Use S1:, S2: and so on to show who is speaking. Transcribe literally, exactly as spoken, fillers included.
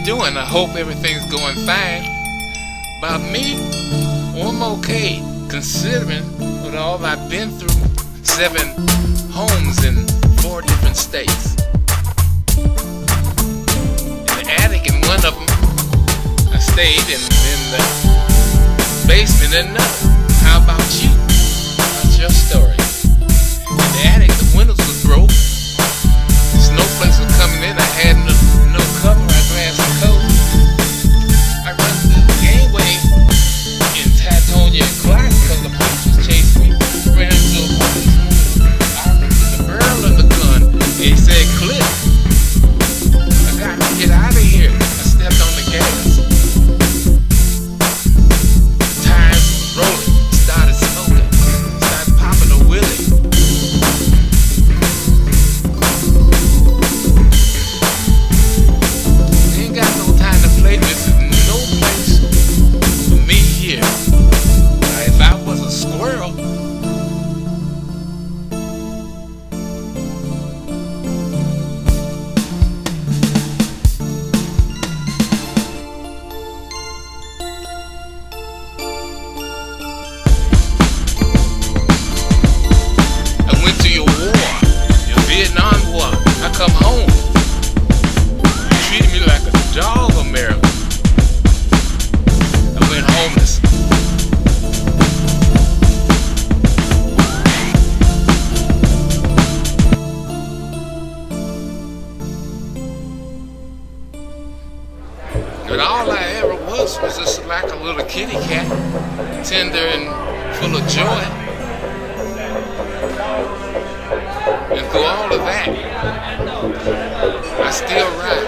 S1: doing? I hope everything's going fine. About me, well, I'm okay, considering what all I've been through. Seven homes in four different states. In the attic in one of them, I stayed, and in the basement in another. How about you? What's your story? In the attic, the windows was broke. Snowflakes were coming in. I had no, no cover. I grabbed some coat. I run through the gangway in Tatonia and Clark because the police was chasing me. Ran into a policeman. I remember the barrel of the gun. He said, "Click." I got to get out of here. I stepped on the gas. Tires were rolling. Started smoking. Started popping a wheelie. Ain't got no time to play. This is no place for me here. Now, if I was a squirrel, I went to your war, your Vietnam War. I come home. You treated me like a dog, America. I went homeless. And all I ever was was just like a little kitty cat, tender and full of joy. And through all of that, I still ride.